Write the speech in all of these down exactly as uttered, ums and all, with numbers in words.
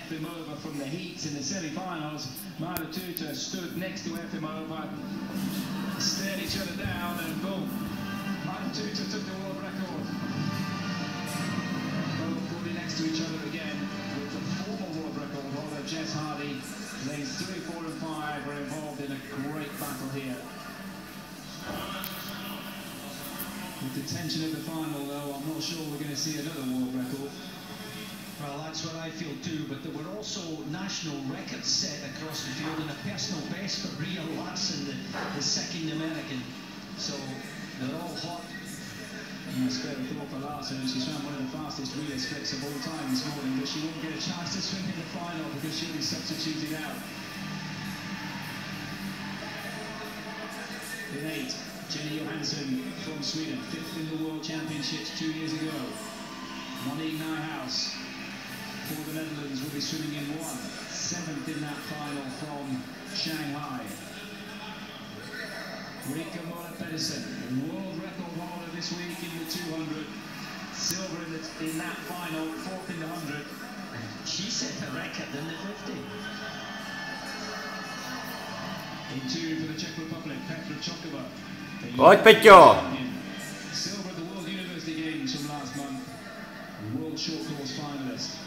Efimova from the heats in the semi-finals. Myla Tuta stood next to Efimova, stared each other down, and boom, Myla Tuta took the world record. Both put it next to each other again, with the former world record holder Jess Hardy. Lanes three, four, and five were involved in a great battle here. With the tension of the final, though, I'm not sure we're going to see another world record. Well, that's what I feel too, but there were also national records set across the field and a personal best for Bria Larson, the, the second American. So they're all hot. Yeah, spare a thought for Larson. She's found one of the fastest relay splits of all time this morning, but she won't get a chance to swim in the final because she'll be substituted out. In eight, Jenny Johansson from Sweden, fifth in the World Championships two years ago. Monique Nijhuis for the Netherlands will be swimming in one, seventh in that final from Shanghai. Rikke Møller Pedersen, world record holder this week in the two hundred, silver in, the, in that final, fourth in the one hundred. She set a record in the fifty. In two for the Czech Republic, Petra Chokova. Pojď, Peťo! Silver at the World University Games from last month. World short course finalist.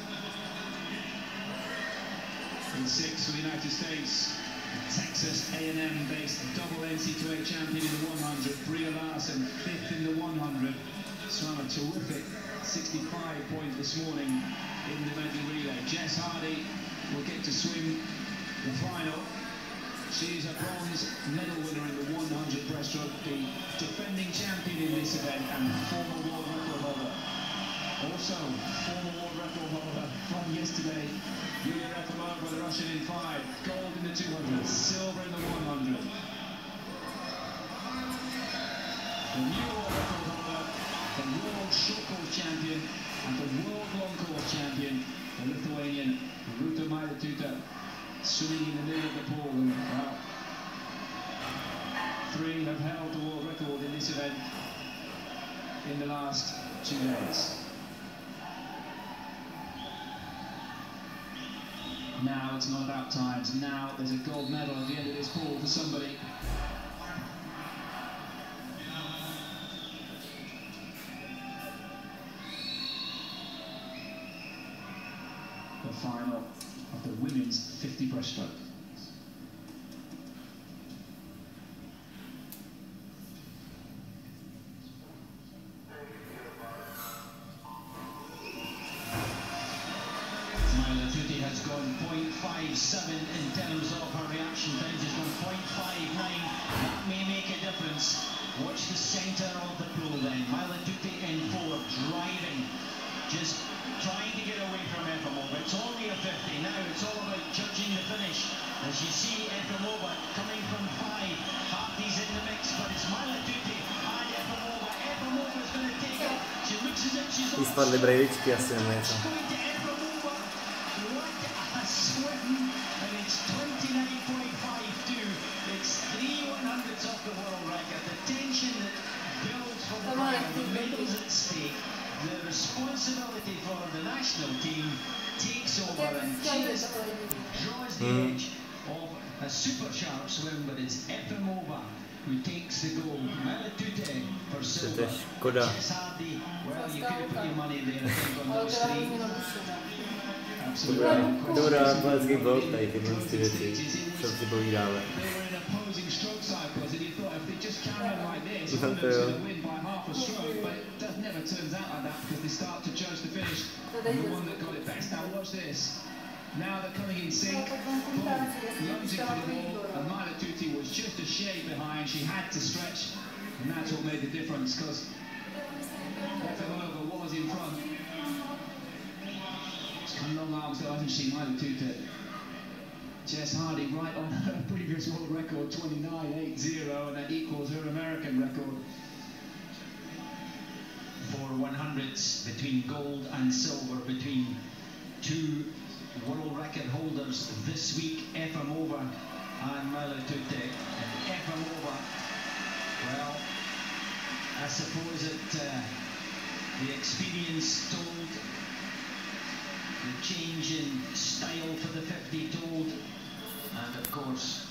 In six for the United States, Texas A and M based double N C double A champion in the one hundred, Bria Larson, fifth in the one hundred. Swam a terrific sixty-five point this morning in the medley relay. Jess Hardy will get to swim the final. She's a bronze medal winner in the one hundred breaststroke, the defending champion in this event and former world record holder. Also, former world record holder from yesterday, Yulia Efimova, the Russian in five, gold in the two hundred, silver in the one hundred. The new world record holder, the world short course champion, and the world long course champion, the Lithuanian Rūta Meilutytė, swimming in the middle of the pool. And, well, three have held the world record in this event in the last two days. Now it's not about times. Now there's a gold medal at the end of this pool for somebody. The final of the women's fifty breaststroke. Meilutytė has gone point five seven in terms of her reaction time. She's gone point five nine. That may make a difference. Watch the centre of the pool then. Meilutytė in four, driving, just trying to get away from Efimova. It's only a fifty. Now it's all about judging the finish. As you see Efimova coming from five. Hardy's in the mix, but it's Meilutytė and Efimova. Efimova's going to take it. She looks as if she's Jí spadly brejličky asi nebo něco. And it's twenty-nine point five two. It's three one hundredths off the world record. The tension that builds for the crowd, the medals at stake, the responsibility for the national team takes over and just draws the edge of a super sharp swim, but it's Efimova who takes the gold. Meilutytė for silver. Jess Hardy, well, you could have put your money there, I think, on those three. Dobrá, dobrá, atlétický blok, tady tyhle ty věci, co si povídáme. Tam to jo. Now they're coming in sync. Lunging for the ball, and Meilutytė was just a shade behind. She had to stretch, and that's what made the difference, because Efimova was in front. She's come long arms though, hasn't she, Meilutytė? Jess Hardy right on her previous world record, twenty-nine eight zero, and that equals her American record. Four one hundredths between gold and silver, between two world record holders this week, Efimova and Meilutytė. And Efimova, well, I suppose that uh, the experience told, the change in style course.